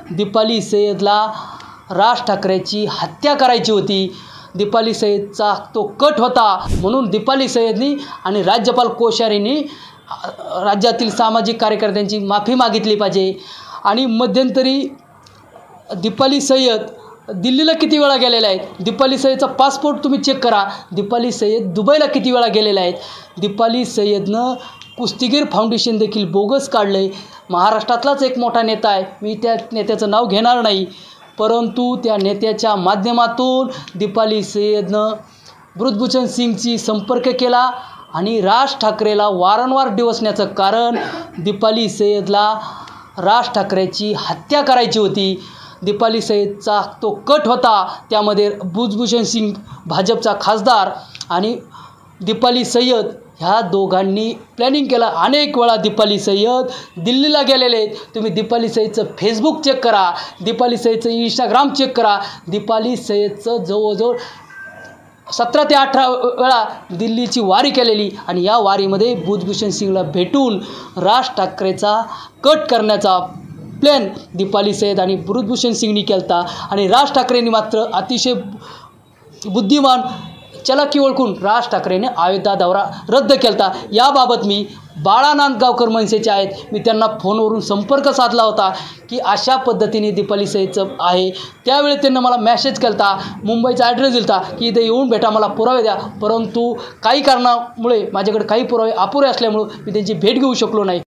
दीपाली सय्यदला राज ठाकरेची हत्या करायची होती। दीपाली सय्यदचा तो कट होता, म्हणून दीपाली सय्यदनी आणि राज्यपाल कोश्यारींनी राज्यातील सामाजिक कार्यकर्त्यांची माफी मागितली पाहिजे। आणि मध्यंतरी दीपाली सय्यद दिल्लीला किती वेळा गेलेल्या आहेत, दीपाली सय्यदचा पासपोर्ट तुम्ही चेक करा। दीपाली सय्यद दुबईला किती वेळा गेलेल्या आहेत। दीपाली सय्यदनं कुस्तीगीर फाउंडेशन देखील बोगस काढलं आहे। महाराष्ट्रातलाच एक मोठा नेता आहे, मी त्या नेत्याचं नाव घेणार नाही, परंतु त्या नेत्याच्या माध्यमातून दीपाली सय्यदनं ब्रिजभूषण सिंगची संपर्क केला आणि राज ठाकरेला वारंवार डिवचण्याचं कारण दीपाली सय्यदला राज ठाकरेची हत्या करायची होती। दीपाली सय्यदचा तो कट होता, त्यामध्ये ब्रिजभूषण सिंग भाजपचा खासदार आणि दीपाली सय्यद ह्या दोघांनी प्लॅनिंग केलं। अनेक वेळा दीपाली सय्यद दिल्लीला गेलेले आहेत। तुम्ही दीपाली सय्यदचं फेसबुक चेक करा, दीपाली सय्यदचं इंस्टाग्राम चेक करा। दीपाली सय्यदचं जवळजवळ 17 ते 18 वेळा दिल्लीची वारी केलेली आणि या वारीमध्ये ब्रिजभूषण सिंगला भेटून राज ठाकरेचा कट करण्याचा प्लॅन दीपाली सय्यद आणि ब्रिजभूषण सिंगनी केलता। आणि राज ठाकरेंनी मात्र अतिशय बुद्धिमान चलाकी ओळखून राज ठाकरेने अयोध्या दौरा रद्द केलता। याबाबत मी बाळा नांदगावकर मनसेचे आहेत, मी त्यांना फोनवरून संपर्क साधला होता की अशा पद्धतीने दीपाली सय्यदचं आहे। त्यावेळी त्यांनी मला मॅसेज केलता, मुंबईचा ॲड्रेस दिलता की इथे येऊन भेटा, मला पुरावे द्या, परंतु काही कारणामुळे माझ्याकडे काही पुरावे अपुरे असल्यामुळे मी त्यांची भेट घेऊ शकलो नाही।